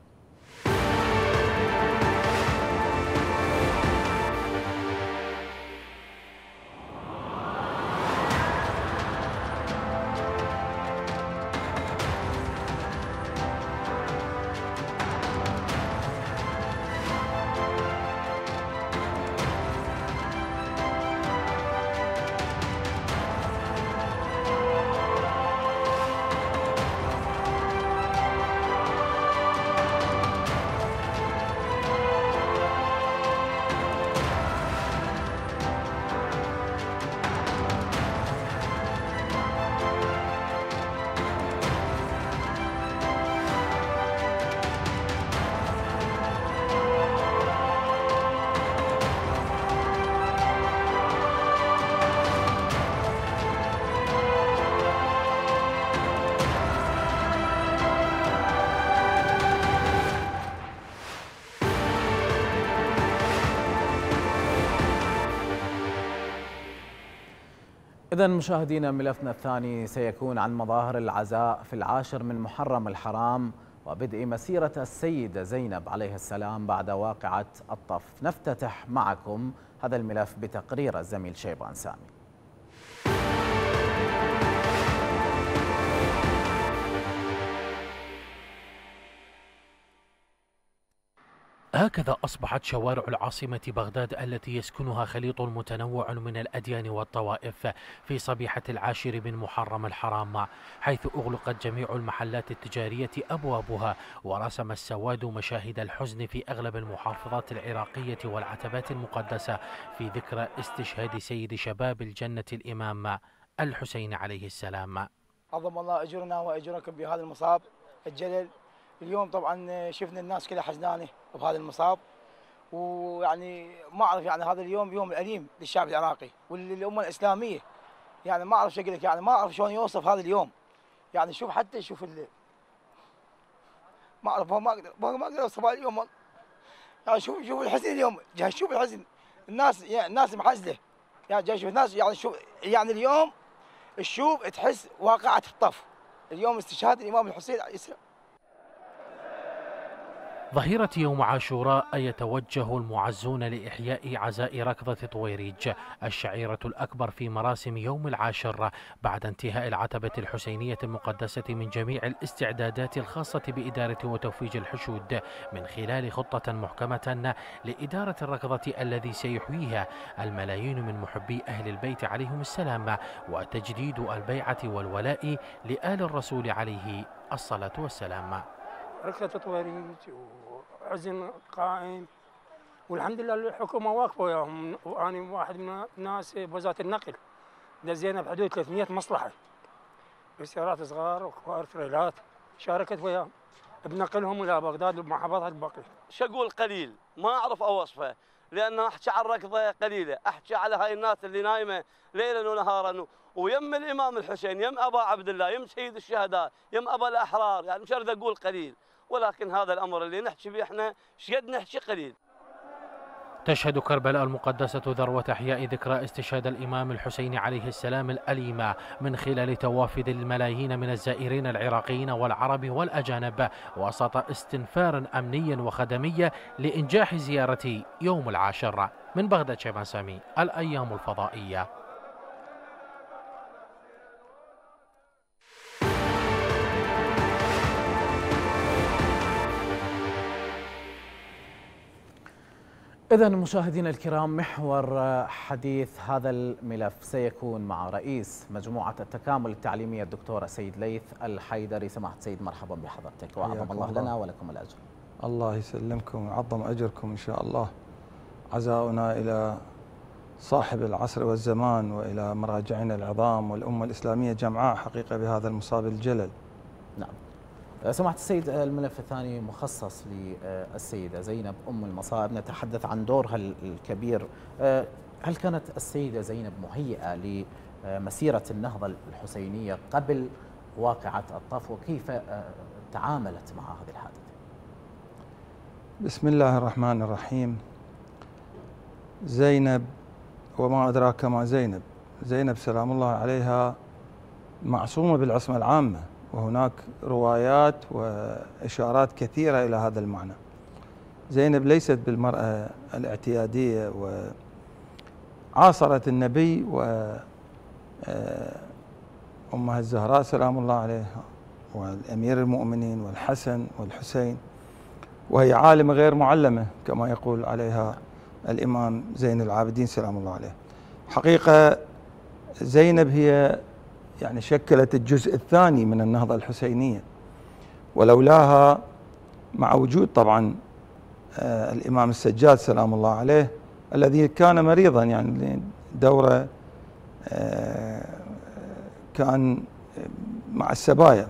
إذن مشاهدينا، ملفنا الثاني سيكون عن مظاهر العزاء في العاشر من محرم الحرام وبدء مسيرة السيدة زينب عليه السلام بعد واقعة الطف. نفتتح معكم هذا الملف بتقرير الزميل شيبان سامي. هكذا أصبحت شوارع العاصمة بغداد التي يسكنها خليط متنوع من الأديان والطوائف في صبيحة العاشر من محرم الحرام، حيث أغلقت جميع المحلات التجارية أبوابها، ورسم السواد مشاهد الحزن في أغلب المحافظات العراقية والعتبات المقدسة في ذكرى استشهاد سيد شباب الجنة الإمام الحسين عليه السلام. عظم الله أجرنا وأجركم بهذا المصاب الجلل. اليوم طبعا شفنا الناس كلها حزنانه بهذا المصاب، ويعني ما اعرف يعني هذا اليوم يوم اليم للشعب العراقي وللامه الاسلاميه. يعني ما اعرف شو اقول لك، يعني ما اعرف شلون يوصف هذا اليوم. يعني شوف حتى شوف ما اعرف ما اقدر ما اقدر اوصف هذا اليوم. يعني شوف شوف الحزن اليوم، جاي شوف الحزن، الناس يعني الناس محزنه، يعني جاي شوف الناس يعني شوف يعني اليوم تشوف تحس واقعه الطف. اليوم استشهاد الامام الحسين عليه السلام. ظهيرة يوم عاشوراء يتوجه المعزون لإحياء عزاء ركضة طويريج الشعيرة الأكبر في مراسم يوم العاشر بعد انتهاء العتبة الحسينية المقدسة من جميع الاستعدادات الخاصة بإدارة وتوفيج الحشود، من خلال خطة محكمة لإدارة الركضة الذي سيحويها الملايين من محبي أهل البيت عليهم السلام، وتجديد البيعة والولاء لآل الرسول عليه الصلاة والسلام. ركضة طويريج وحزن قائم، والحمد لله الحكومة واقفة وياهم، وأنا واحد من الناس بوزارة النقل دزينا بحدود ثلاثمئة مصلحة بسيارات صغار وكبار تريلات، شاركت وياهم بنقلهم إلى بغداد ومحافظات الباقي. شو أقول قليل ما أعرف أوصفه، لأن أحكي عن ركضة قليلة، أحكي على هاي الناس اللي نايمة ليلا ونهارا، ويم الإمام الحسين يم أبا عبد الله يم سيد الشهداء يم أبا الأحرار، يعني مش أريد أقول قليل، ولكن هذا الأمر اللي نحكي به إحنا شقد نحكي قليل. تشهد كربلاء المقدسة ذروة إحياء ذكرى استشهاد الإمام الحسين عليه السلام الأليمة من خلال توافد الملايين من الزائرين العراقيين والعرب والأجانب وسط استنفار أمني وخدمي لإنجاح زيارة يوم العاشر. من بغداد شيبان سامي، الأيام الفضائية. إذن مشاهدينا الكرام، محور حديث هذا الملف سيكون مع رئيس مجموعة التكامل التعليمية الدكتور السيد ليث الحيدري. سماحة السيد مرحبا بحضرتك، وعظم الله لنا ولكم الأجر. الله يسلمكم ويعظم أجركم إن شاء الله. عزاؤنا إلى صاحب العصر والزمان وإلى مراجعنا العظام والأمة الإسلامية جمعاء حقيقة بهذا المصاب الجلل. نعم. سماحة السيد، الملف الثاني مخصص للسيدة زينب أم المصائب، نتحدث عن دورها الكبير. هل كانت السيدة زينب مهيئة لمسيرة النهضة الحسينية قبل واقعة الطف، وكيف تعاملت مع هذه الحادثة؟ بسم الله الرحمن الرحيم. زينب وما أدراك ما زينب. زينب سلام الله عليها معصومة بالعصمة العامة، وهناك روايات وإشارات كثيرة إلى هذا المعنى. زينب ليست بالمرأة الاعتيادية، وعاصرت النبي وأمها الزهراء سلام الله عليها والأمير المؤمنين والحسن والحسين، وهي عالمة غير معلمة كما يقول عليها الإمام زين العابدين سلام الله عليه. حقيقة زينب هي يعني شكلت الجزء الثاني من النهضة الحسينية، ولولاها مع وجود طبعا آه الإمام السجاد سلام الله عليه الذي كان مريضا، يعني دوره آه كان مع السبايا،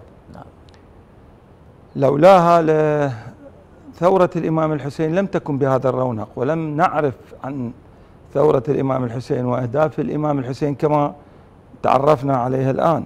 لولاها لثورة الإمام الحسين لم تكن بهذا الرونق، ولم نعرف عن ثورة الإمام الحسين وأهداف الإمام الحسين كما تعرفنا عليها الآن.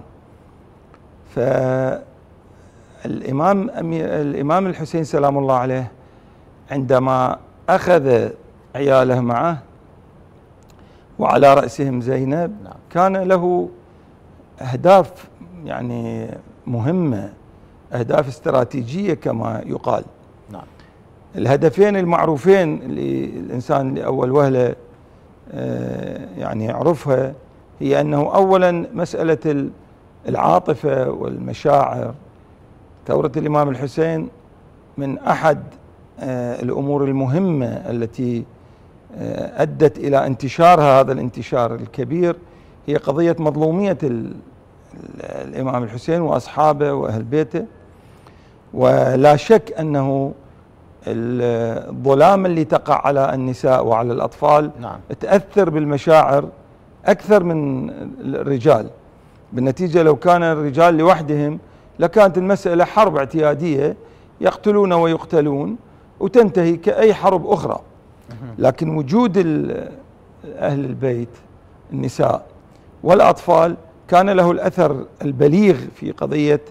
فالإمام الإمام الحسين سلام الله عليه عندما أخذ عياله معه وعلى رأسهم زينب كان له أهداف يعني مهمة، أهداف استراتيجية كما يقال. نعم. الهدفين المعروفين اللي الإنسان لأول وهلة يعني يعرفها هي أنه أولا مسألة العاطفة والمشاعر. ثورة الإمام الحسين من أحد الأمور المهمة التي أدت إلى انتشار هذا الانتشار الكبير هي قضية مظلومية الإمام الحسين وأصحابه وأهل بيته. ولا شك أنه الظلام اللي تقع على النساء وعلى الأطفال نعم. تأثر بالمشاعر أكثر من الرجال. بالنتيجة لو كان الرجال لوحدهم لكانت المسألة حرب اعتيادية، يقتلون ويقتلون وتنتهي كأي حرب أخرى. لكن وجود أهل البيت النساء والأطفال كان له الأثر البليغ في قضية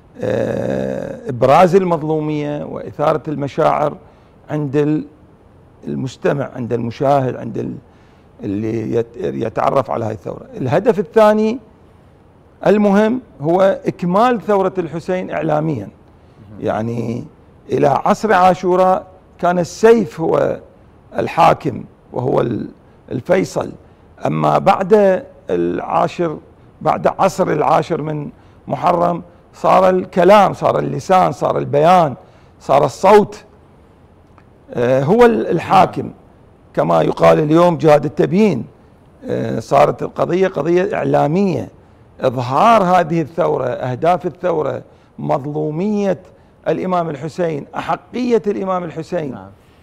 إبراز المظلومية وإثارة المشاعر عند المستمع، عند المشاهد، عند اللي يتعرف على هذه الثورة. الهدف الثاني المهم هو إكمال ثورة الحسين إعلاميا، يعني إلى عصر عاشوراء كان السيف هو الحاكم وهو الفيصل، أما بعد العاشر بعد عصر العاشر من محرم صار الكلام، صار اللسان، صار البيان، صار الصوت هو الحاكم كما يقال اليوم جهاد التبيين. صارت القضية قضية إعلامية، إظهار هذه الثورة، أهداف الثورة، مظلومية الإمام الحسين، أحقية الإمام الحسين،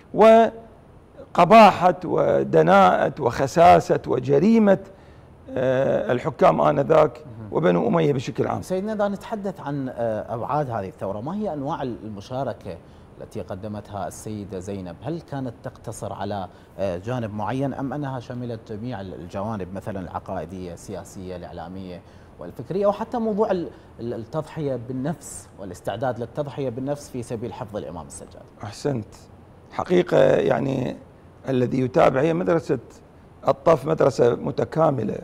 وقباحة ودناءة وخساسة وجريمة الحكام آنذاك وبنو أمية بشكل عام. سيدنا إذا نتحدث عن أبعاد هذه الثورة، ما هي أنواع المشاركة التي قدمتها السيدة زينب؟ هل كانت تقتصر على جانب معين أم أنها شملت جميع الجوانب مثلا العقائدية، السياسية، الإعلامية والفكرية، وحتى موضوع التضحية بالنفس والاستعداد للتضحية بالنفس في سبيل حفظ الإمام السجاد؟ أحسنت. حقيقة يعني الذي يتابع هي مدرسة الطف مدرسة متكاملة.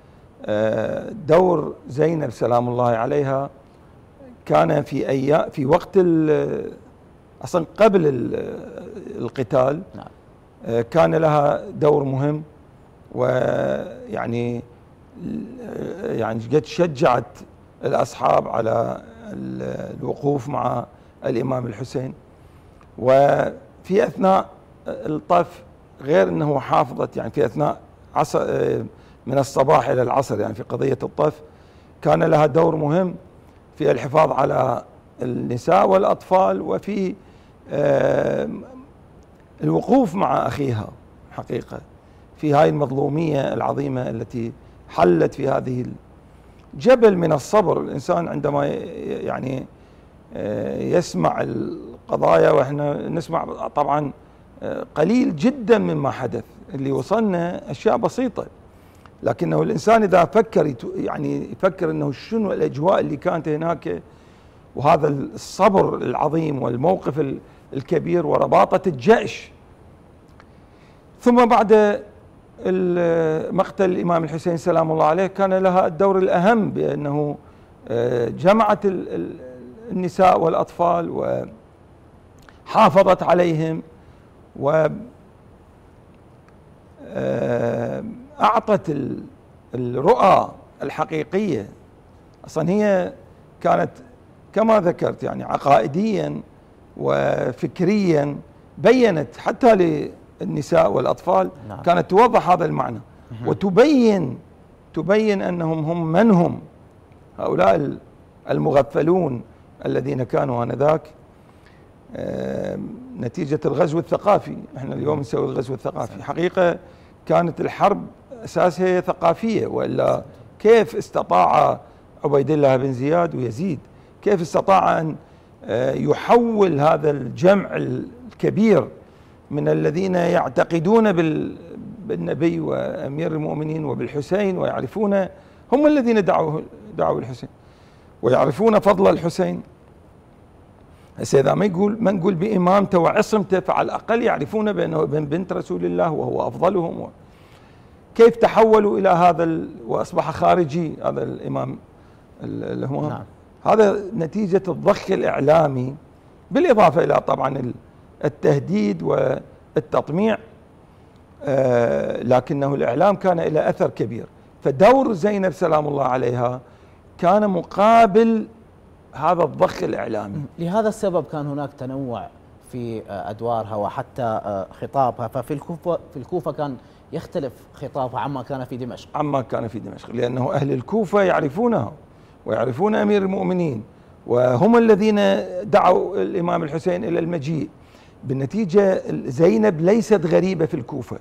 دور زينب سلام الله عليها كان في أيام في وقت أصلا قبل القتال. نعم. كان لها دور مهم، ويعني يعني قد شجعت الأصحاب على الوقوف مع الإمام الحسين. وفي أثناء الطف غير أنه حافظت، يعني في أثناء عصر من الصباح إلى العصر، يعني في قضية الطف كان لها دور مهم في الحفاظ على النساء والأطفال وفي الوقوف مع أخيها حقيقة في هاي المظلومية العظيمة التي حلت في هذه الجبل من الصبر. الإنسان عندما يعني يسمع القضايا، وإحنا نسمع طبعا قليل جدا مما حدث، اللي وصلنا أشياء بسيطة، لكنه الإنسان إذا فكر يعني يفكر أنه شنو الأجواء اللي كانت هناك، وهذا الصبر العظيم والموقف الكبير ورباطة الجأش. ثم بعد مقتل الإمام الحسين سلام الله عليه كان لها الدور الأهم بأنه جمعت النساء والأطفال وحافظت عليهم وأعطت الرؤى الحقيقية. أصلا هي كانت كما ذكرت يعني عقائديا وفكريا بينت حتى للنساء والأطفال. نعم. كانت توضح هذا المعنى وتبين تبين أنهم هم من هم هؤلاء المغفلون الذين كانوا آنذاك نتيجة الغزو الثقافي. احنا اليوم نسوي الغزو الثقافي، حقيقة كانت الحرب أساسها ثقافية، وإلا كيف استطاع عبيد الله بن زياد ويزيد كيف استطاع أن يحول هذا الجمع الكبير من الذين يعتقدون بالنبي وأمير المؤمنين وبالحسين ويعرفون، هم الذين دعوا دعوا الحسين ويعرفون فضل الحسين. هسه إذا ما يقول ما نقول بإمامته وعصمته، فعلى الأقل يعرفون بأنه ابن بنت رسول الله وهو أفضلهم. كيف تحولوا إلى هذا ال... وأصبح خارجي هذا الإمام الهمام. نعم. هذا نتيجة الضخ الإعلامي، بالإضافة إلى طبعا التهديد والتطميع، آه لكنه الإعلام كان إلى أثر كبير. فدور زينب سلام الله عليها كان مقابل هذا الضخ الإعلامي. لهذا السبب كان هناك تنوع في أدوارها وحتى خطابها. ففي الكوفة في الكوفة كان يختلف خطابها عما كان في دمشق. عما كان في دمشق، لأنه أهل الكوفة يعرفونها ويعرفون أمير المؤمنين، وهم الذين دعوا الإمام الحسين إلى المجيء. بالنتيجة زينب ليست غريبة في الكوفة،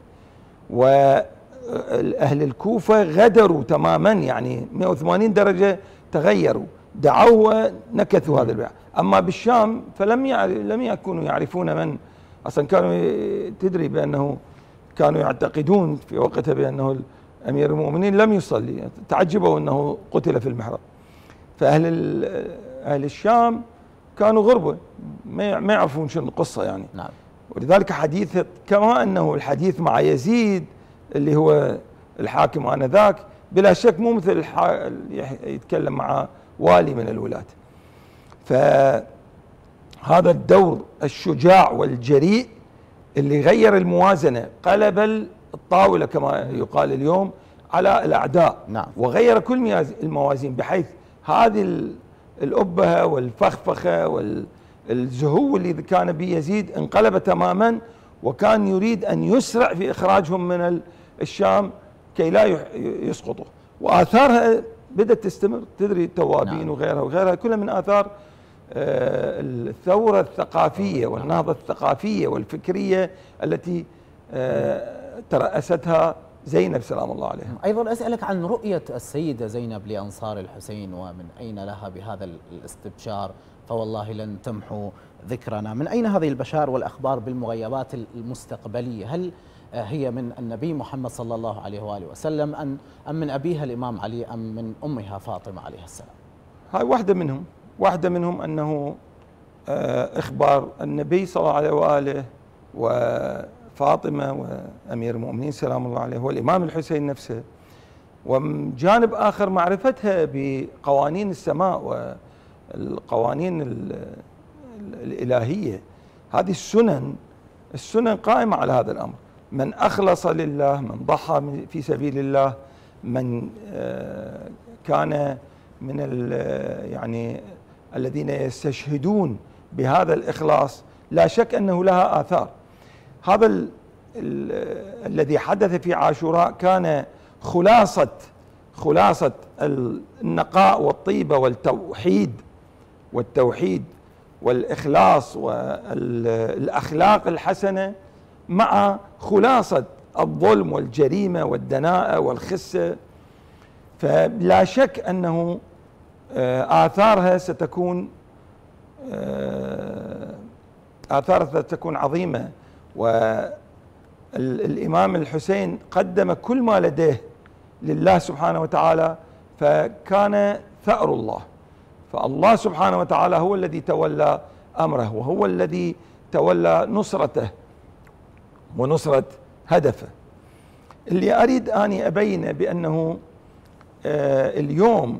وأهل الكوفة غدروا تماما، يعني مئة وثمانين درجة تغيروا، دعوا ونكثوا هذا البيع. أما بالشام فلم لم يكونوا يعرفون من أصلا كانوا تدري بأنه كانوا يعتقدون في وقتها بأنه أمير المؤمنين لم يصلي، تعجبوا أنه قتل في المحراب. فأهل أهل الشام كانوا غربة، ما يعرفون شنو القصة يعني. نعم. ولذلك حديث كما أنه الحديث مع يزيد اللي هو الحاكم آنذاك بلا شك مو مثل يتكلم مع والي من الولاة. فهذا الدور الشجاع والجريء اللي غير الموازنة، قلب الطاولة كما يقال اليوم على الأعداء. نعم. وغير كل الموازين، بحيث هذه الأبهة والفخفخة والزهو اللي كان بيزيد انقلب تماما، وكان يريد أن يسرع في إخراجهم من الشام كي لا يسقطوا. وآثارها بدأت تستمر، تدري التوابين. نعم. وغيرها وغيرها كلها من آثار الثورة الثقافية والنهضة الثقافية والفكرية التي ترأستها زينب سلام الله عليها. أيضا أسألك عن رؤية السيدة زينب لأنصار الحسين، ومن أين لها بهذا الاستبشار فوالله لن تمحو ذكرنا. من أين هذه البشار والأخبار بالمغيبات المستقبلية؟ هل هي من النبي محمد صلى الله عليه وآله وسلم أم أم من أبيها الإمام علي أم من أمها فاطمة عليه السلام؟ هاي واحدة منهم، واحدة منهم أنه إخبار النبي صلى الله عليه وآله وفاطمة وأمير المؤمنين سلام الله عليه والإمام الحسين نفسه. وجانب آخر معرفتها بقوانين السماء والقوانين الإلهية. هذه السنن السنن قائمة على هذا الأمر. من أخلص لله، من ضحى في سبيل الله، من كان من يعني الذين يستشهدون بهذا الإخلاص، لا شك أنه لها آثار. هذا ال ال الذي حدث في عاشوراء كان خلاصة خلاصة النقاء والطيبة والتوحيد والتوحيد والإخلاص والأخلاق الحسنة، مع خلاصة الظلم والجريمة والدناءة والخسة. فلا شك أنه آثارها ستكون آثارها ستكون عظيمة. الإمام الحسين قدم كل ما لديه لله سبحانه وتعالى، فكان ثأر الله، فالله سبحانه وتعالى هو الذي تولى أمره، وهو الذي تولى نصرته ونصرة هدفه. اللي أريد أني أبينه بأنه آه اليوم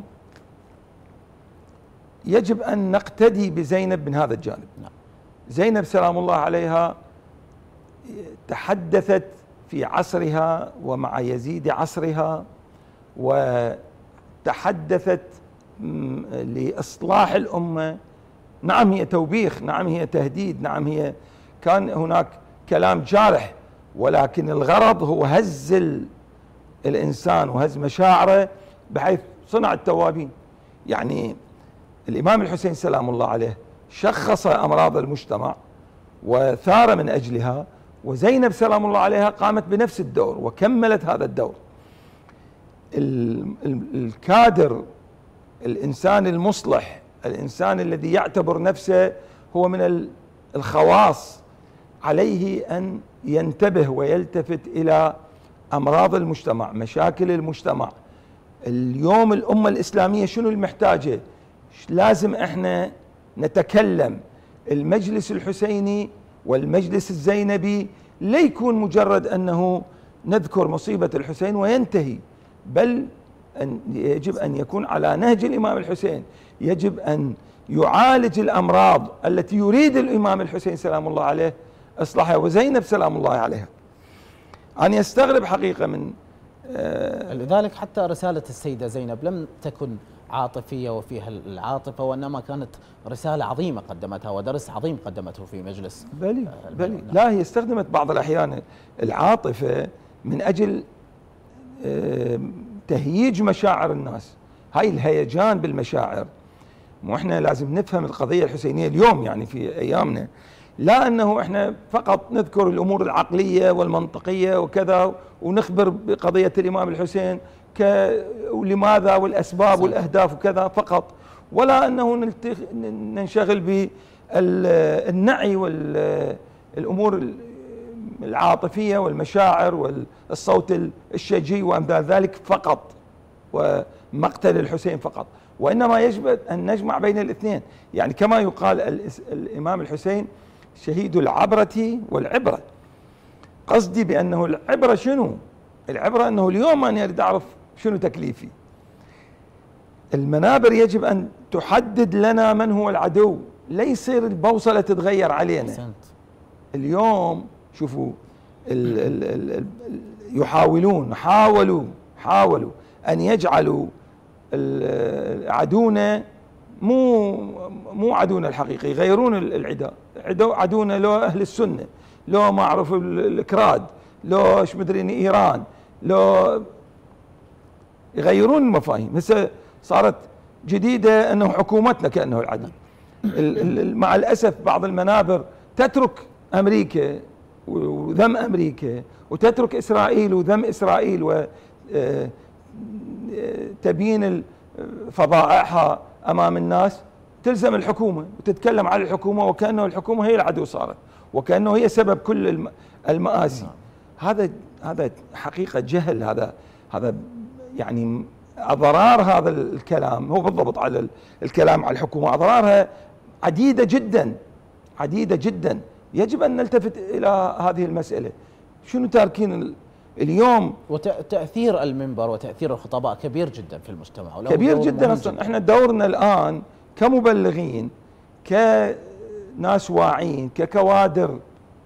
يجب أن نقتدي بزينب من هذا الجانب. زينب سلام الله عليها تحدثت في عصرها ومع يزيد عصرها، وتحدثت لإصلاح الأمة. نعم هي توبيخ، نعم هي تهديد، نعم هي كان هناك كلام جارح، ولكن الغرض هو هز الإنسان وهز مشاعره بحيث صنع التوابين. يعني الإمام الحسين سلام الله عليه شخص أمراض المجتمع وثار من أجلها، وزينب سلام الله عليها قامت بنفس الدور وكملت هذا الدور. الكادر، الإنسان المصلح، الإنسان الذي يعتبر نفسه هو من الخواص، عليه أن ينتبه ويلتفت إلى أمراض المجتمع، مشاكل المجتمع. اليوم الأمة الإسلامية شنو المحتاجة؟ لازم احنا نتكلم. المجلس الحسيني والمجلس الزينبي لا يكون مجرد أنه نذكر مصيبة الحسين وينتهي، بل أن يجب أن يكون على نهج الإمام الحسين، يجب أن يعالج الأمراض التي يريد الإمام الحسين سلام الله عليه إصلاحها، وزينب سلام الله عليها. أنا أستغرب حقيقة من آه لذلك حتى رسالة السيدة زينب لم تكن عاطفية وفيها العاطفة، وإنما كانت رسالة عظيمة قدمتها ودرس عظيم قدمته في مجلس. بلي بلي لا، هي استخدمت بعض الأحيان العاطفة من أجل تهييج مشاعر الناس. هاي الهيجان بالمشاعر، واحنا لازم نفهم القضية الحسينية اليوم يعني في أيامنا، لا أنه احنا فقط نذكر الأمور العقلية والمنطقية وكذا ونخبر بقضية الإمام الحسين ك ولماذا والأسباب والأهداف وكذا فقط، ولا أنه ننشغل بالنعي والأمور العاطفية والمشاعر والصوت الشجي وأمثال ذلك فقط، ومقتل الحسين فقط، وإنما يجب أن نجمع بين الاثنين. يعني كما يقال الإمام الحسين شهيد العبرة والعبرة. قصدي بأنه العبرة شنو؟ العبرة أنه اليوم أنا أريد أعرف شنو تكليفي. المنابر يجب أن تحدد لنا من هو العدو، لا يصير البوصلة تتغير علينا. اليوم شوفوا ال ال ال يحاولون حاولوا حاولوا أن يجعلوا عدونا مو مو عدونا الحقيقي، يغيرون العداء. عدونا لو أهل السنة، لو ما أعرف الكراد، لو ايش مدري إيران، لو يغيرون المفاهيم. هسه صارت جديدة أنه حكومتنا كأنه العدو. مع الأسف بعض المنابر تترك أمريكا وذم أمريكا، وتترك إسرائيل وذم إسرائيل، وتبين فضائعها أمام الناس، تلزم الحكومة وتتكلم على الحكومة وكأنه الحكومة هي العدو صارت، وكأنه هي سبب كل المآسي. هذا هذا حقيقة جهل. هذا هذا يعني أضرار هذا الكلام هو بالضبط على الكلام على الحكومة، أضرارها عديدة جدا عديدة جدا. يجب أن نلتفت إلى هذه المسألة. شنو تاركين اليوم؟ وتأثير المنبر وتأثير الخطباء كبير جدا في المجتمع، كبير جدا أصلا. احنا دورنا الآن كمبلغين، كناس واعين، ككوادر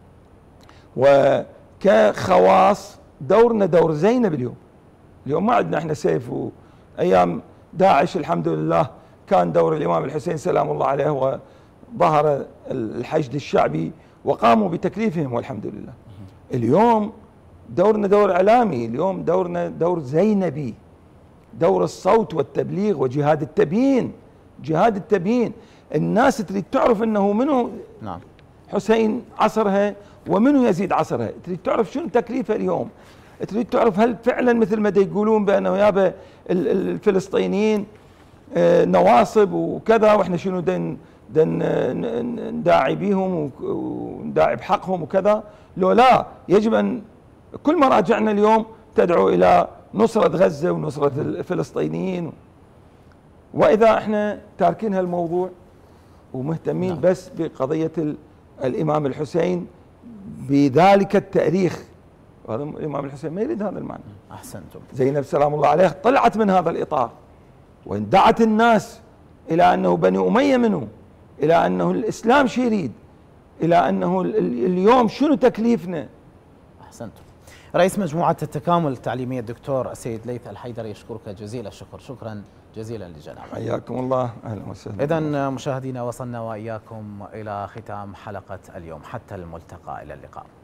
وكخواص، دورنا دور زينب اليوم. اليوم ما عندنا احنا سيف. وأيام داعش الحمد لله كان دور الإمام الحسين سلام الله عليه، وظهر الحشد الشعبي وقاموا بتكليفهم والحمد لله. اليوم دورنا دور إعلامي، اليوم دورنا دور زينبي، دور الصوت والتبليغ وجهاد التبيين. جهاد التبيين، الناس تريد تعرف أنه منو نعم حسين عصرها ومنو يزيد عصرها، تريد تعرف شنو تكليفها اليوم، تريد تعرف هل فعلا مثل ما يقولون بأنه يابا الفلسطينيين نواصب وكذا واحنا شنو دن دن نداعي بيهم ونداعي بحقهم وكذا. لو لا، يجب أن كل مراجعنا اليوم تدعو إلى نصرة غزة ونصرة الفلسطينيين. وإذا احنا تاركين هالموضوع ومهتمين نعم. بس بقضية الإمام الحسين بذلك التاريخ، هذا الإمام الحسين ما يريد هذا المعنى. أحسنتم. زينب سلام الله عليه طلعت من هذا الإطار وإن دعت الناس إلى أنه بني أمية منه، إلى أنه الإسلام شو يريد، إلى أنه اليوم شنو تكليفنا. أحسنتم. رئيس مجموعة التكامل التعليمية الدكتور السيد ليث الحيدري يشكرك جزيل الشكر، شكرا جزيلا لجنابك. حياكم الله، أهلا وسهلا. إذن مشاهدينا وصلنا وإياكم إلى ختام حلقة اليوم، حتى الملتقى، إلى اللقاء.